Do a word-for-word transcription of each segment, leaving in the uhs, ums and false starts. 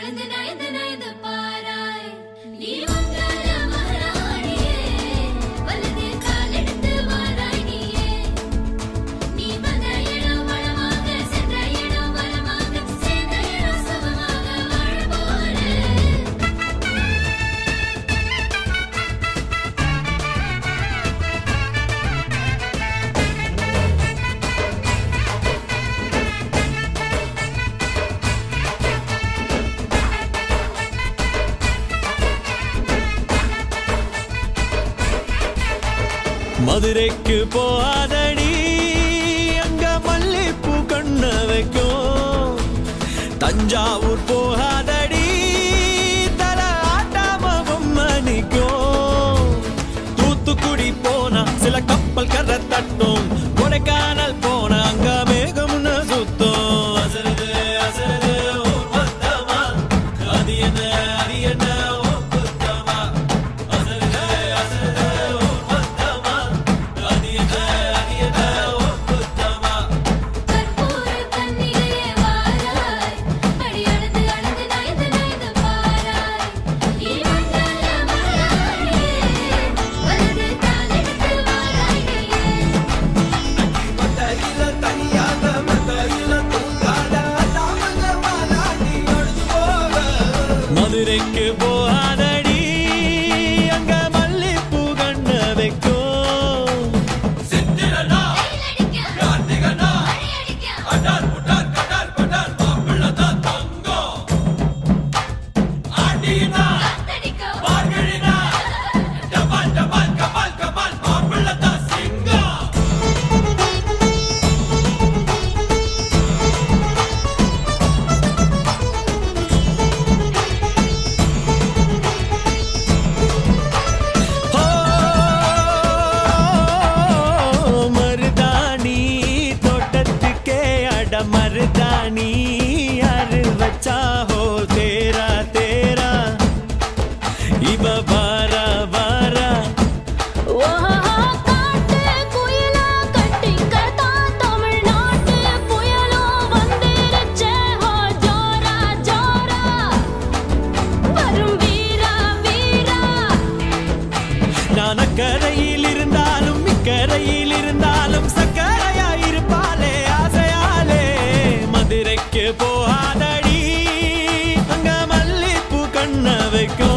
மதுரைக்கு போகாதடி அங்க மல்லிப்பூ கண்ண வைக்கும். தஞ்சாவூர் போகாதடி தல ஆட்டாம பொம்மணிக்கும். தூத்துக்குடி போனா சில கப்பல் கரை தட்டும். கொடைக்கானல் போனா அங்க மேகம்னு சுத்தும். அசருது அசருது ஊர்வத்தமா அது என்ன அது என்ன மதுரைக்கு போகாதடி அங்க மல்லிப்பூ கண்ண வைக்கும். சித்திரனா கார்த்திகனா அடார் புடார் கடார் படார் மாப்பிள்ளதான் தங்கம். ஆண்டினா பார்கழினா டபால் டபால் கபால் கபால் மாப்பிள்ளதான் சிங்கம். मर्दानी यार बच्चा हो तेरा तेरा इब बारा बारा நான் அக்கரையில் இருந்தாலும் இக்கரையில் இருந்தாலும் சக்கரையாயிருப்பாளே ஆசையாலே. மதுரைக்கு போகாதடி அங்க மல்லிப்பூ கண்ண வைக்கும்.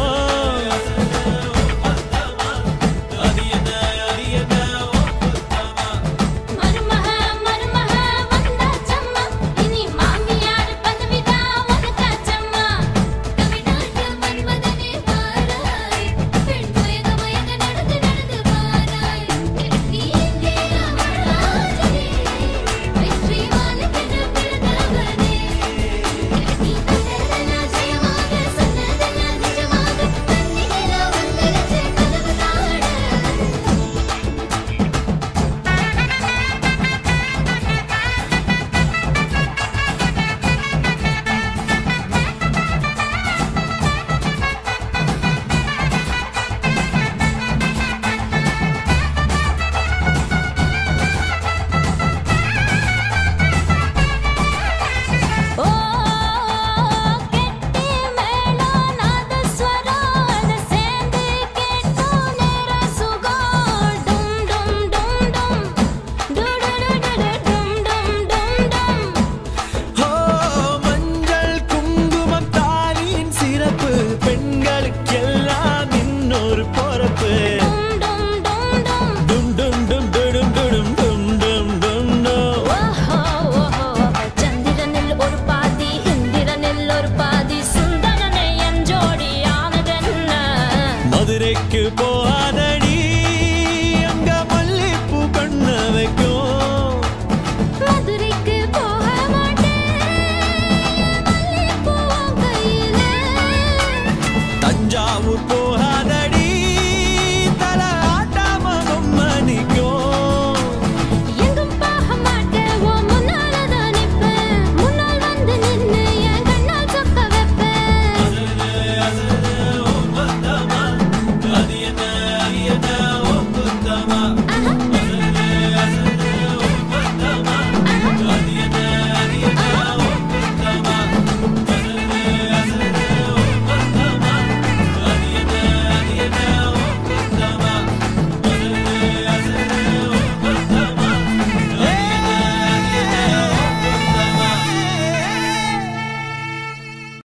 மதுரைக்கு போ